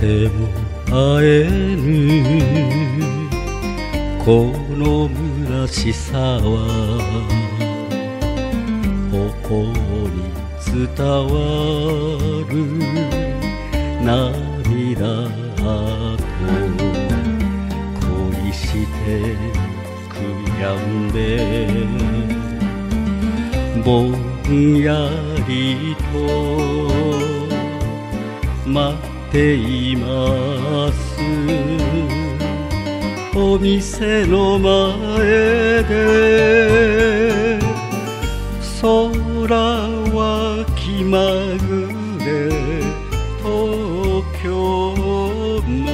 ても会えぬこの虚しさは頬に伝わる涙と恋して悔やんでぼんやりと待っていますお店の前で空は気まぐれ東京の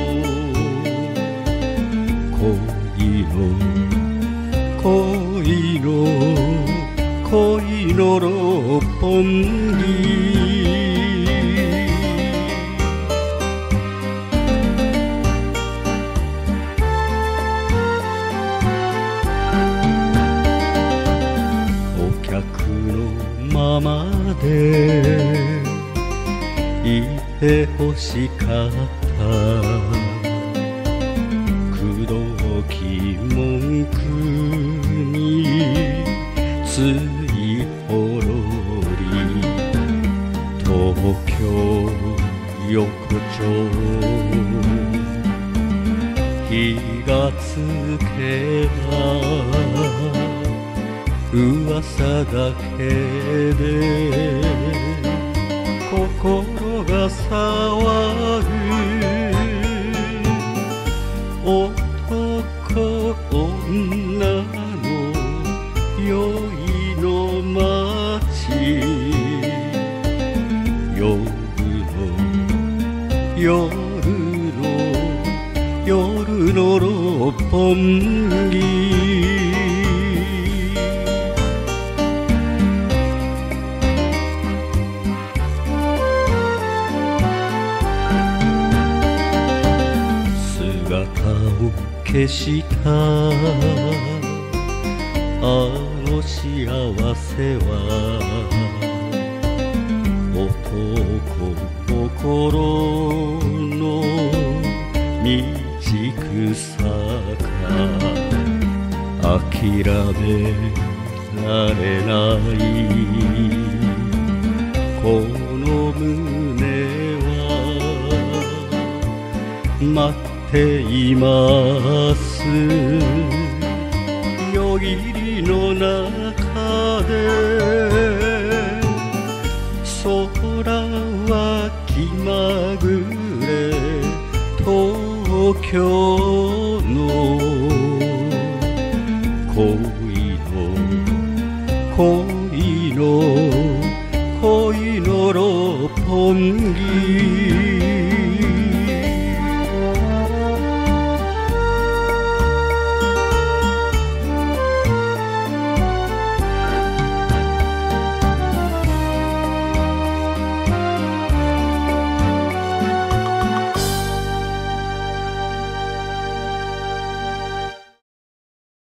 恋の六本木お客のままでいてほしかった口説き文句についほろり東京横丁日がつけば噂だけで心が騒ぐ男女の宵の街夜の六本木姿を消したあの幸せは男心の道草か諦められないこの胸は待っています夜霧の中で空は気まぐれ東京の恋の六本木